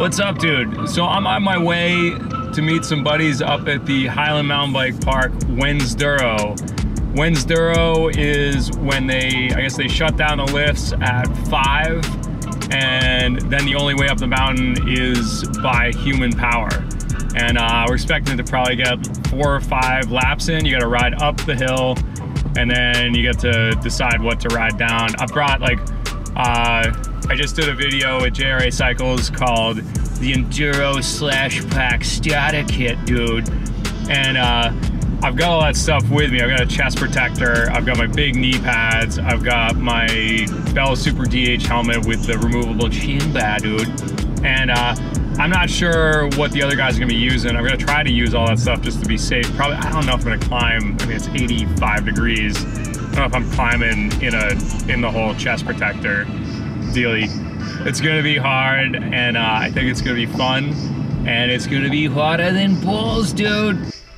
What's up, dude? So I'm on my way to meet some buddies up at the Highland Mountain Bike Park, Wednesduro. Wednesduro is when I guess they shut down the lifts at 5, and then the only way up the mountain is by human power. And we're expecting to probably get 4 or 5 laps in. You gotta ride up the hill, and then you get to decide what to ride down. I brought I just did a video with JRA Cycles called the Enduro / Pack Starter Kit, dude. And I've got all that stuff with me. I've got a chest protector, I've got my big knee pads, I've got my Bell Super DH helmet with the removable chin bar, dude. And I'm not sure what the other guys are gonna be using. I'm gonna try to use all that stuff just to be safe. Probably, I don't know if I'm gonna climb. I mean, it's 85 degrees. I don't know if I'm climbing in the whole chest protector dealy. It's gonna be hard, and I think it's gonna be fun, and it's gonna be hotter than balls, dude.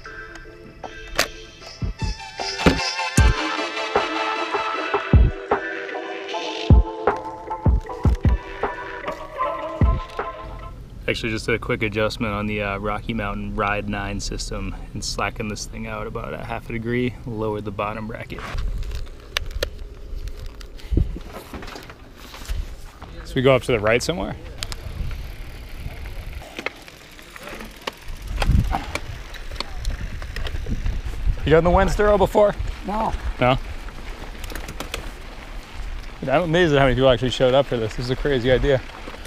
Actually just did a quick adjustment on the Rocky Mountain Ride 9 system and slackened this thing out about a ½ degree, lowered the bottom bracket. So we go up to the right somewhere? You done the Wednesduro before? No. No? I'm amazed at how many people actually showed up for this. This is a crazy idea.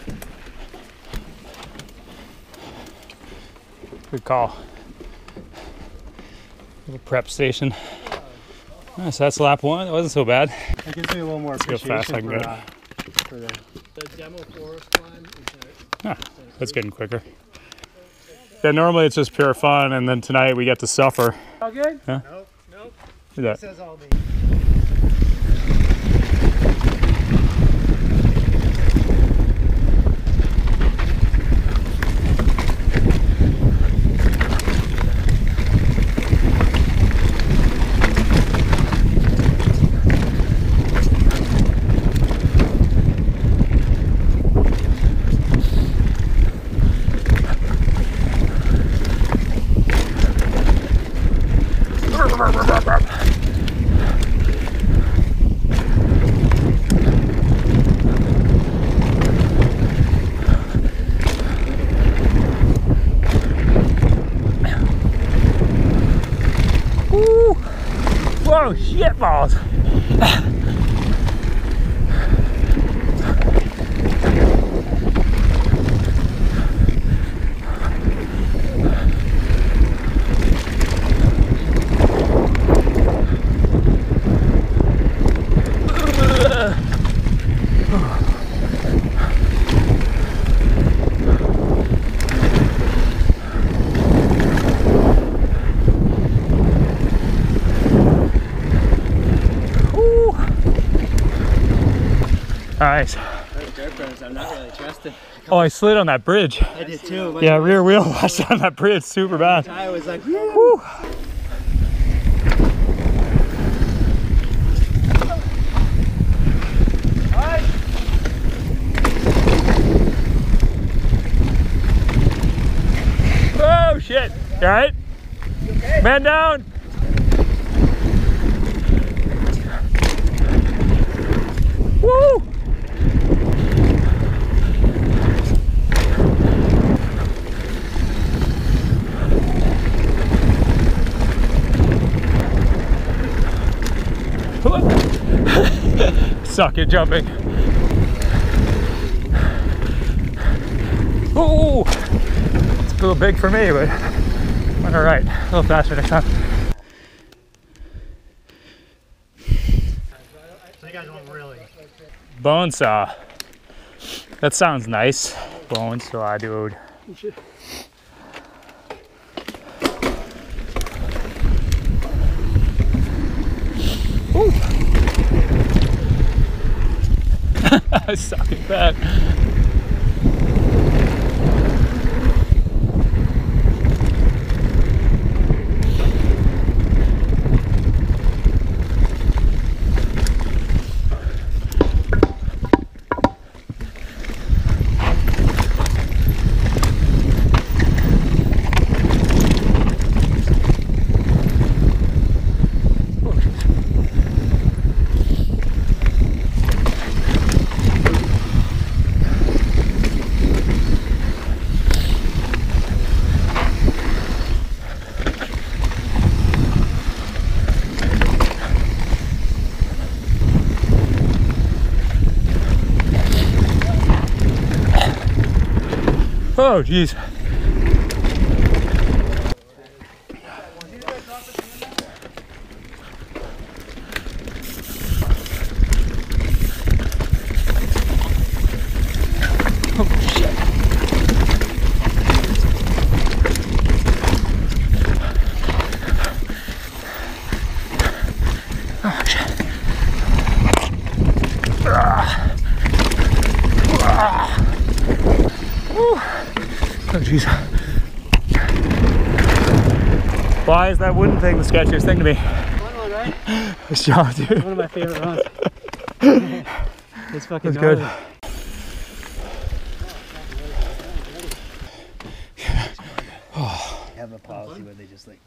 Good call. Little prep station. Oh, so that's lap 1. It wasn't so bad. It gives me a little more appreciation for the demo forest climb. That's getting quicker. Yeah, normally it's just pure fun, and then tonight we get to suffer. All good? Huh? Nope. Nope. Who's that? It says all me. Whoa, shit balls! Nice. I'm not really trusting. Oh, I slid on that bridge. I did too. Yeah, rear wheel washed on that bridge super bad. I was like, woo. Oh shit! You alright? Okay. Man down! Woo! Suck at jumping. Oh! It's a little big for me, but went all right. A little faster next time. You guys want really? Bone saw. That sounds nice. Bone saw, dude. Ooh. I suck at that. Oh, geez. Oh, jeez. Why is that wooden thing the sketchiest thing to me? Fun one, right? Nice job, dude. One of my favorite runs. It's fucking good. Oh. Have a policy where they just like.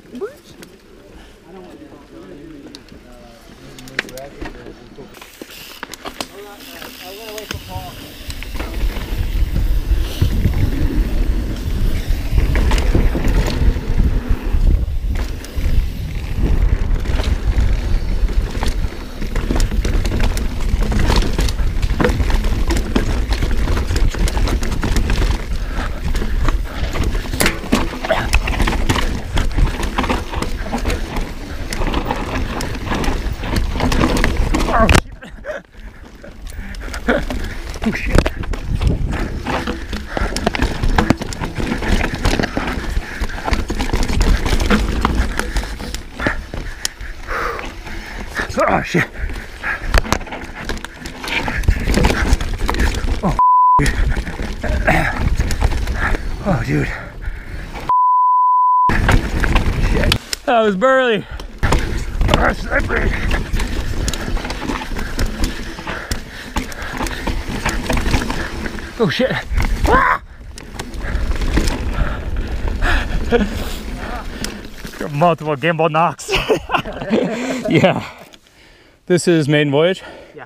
Oh shit. Oh shit. Oh, dude. Oh, dude. Shit. That was burly. Oh, slippery. Oh shit. Ah! Multiple gimbal knocks. Yeah. This is maiden voyage? Yeah.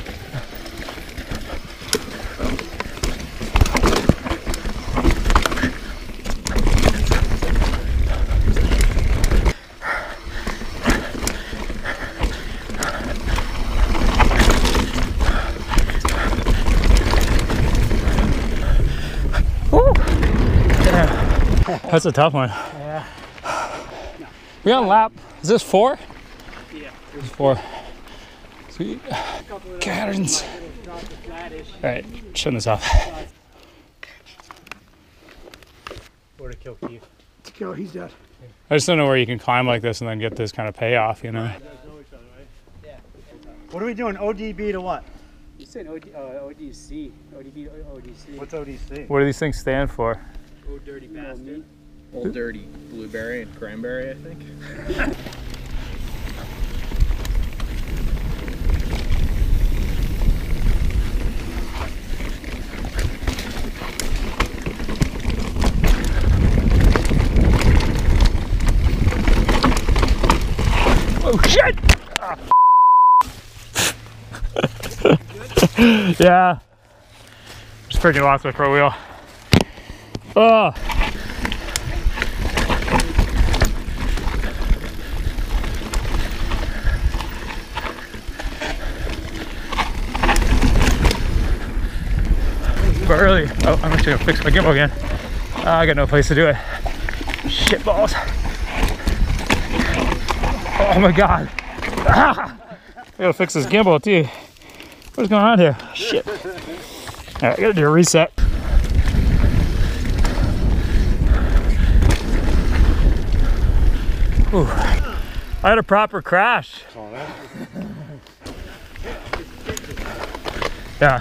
That's a tough one. Yeah. We on lap. Is this 4? Yeah. It's 4. Sweet. Patterns. Alright, shut this off. Or to kill Keith. To kill, he's dead. I just don't know where you can climb like this and then get this kind of payoff, you know? What are we doing? ODB to what? You said ODC. ODB, ODC. What's ODC? What do these things stand for? Old dirty bastard. Old dirty blueberry and cranberry, I think. Oh shit! Yeah. Just freaking lost my front wheel. Oh. Early. Oh, I'm actually gonna fix my gimbal again. I got no place to do it. Shit balls. Oh my god. Ah! I gotta fix this gimbal too. What is going on here? Shit. Alright, I gotta do a reset. Ooh. I had a proper crash. Yeah.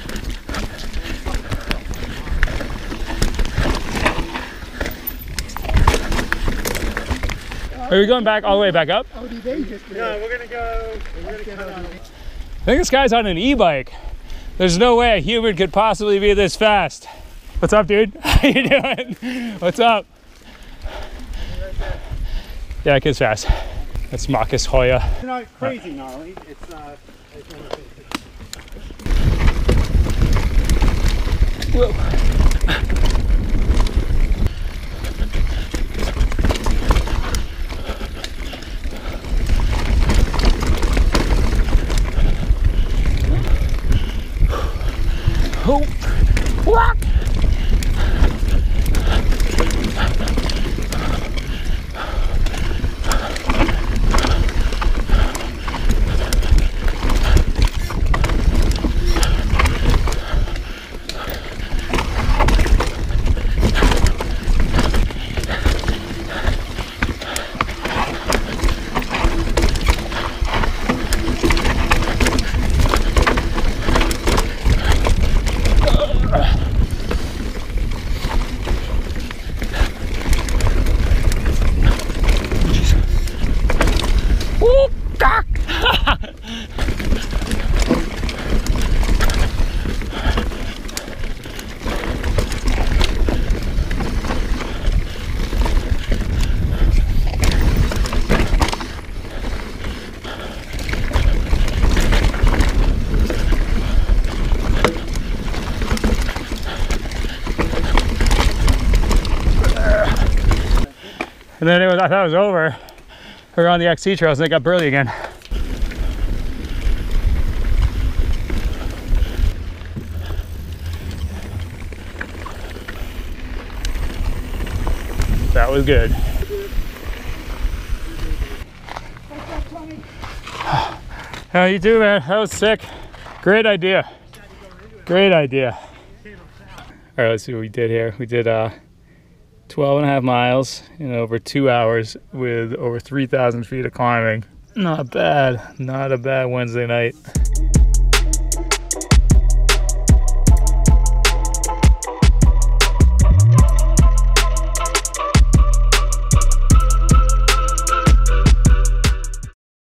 Are we going back all the way back up? No, we're gonna go. I think this guy's on an e-bike. There's no way a human could possibly be this fast. What's up, dude? How you doing? What's up? Yeah, kid's fast. That's Markus Heuer. It's not crazy gnarly. It's Whoa. Oh, what? And then I thought it was over. We were on the XC trails and it got burly again. That was good. How you do, man? That was sick. Great idea. Great idea. All right, let's see what we did here. We did 12.5 miles in over 2 hours with over 3,000 feet of climbing. Not bad. Not a bad Wednesday night.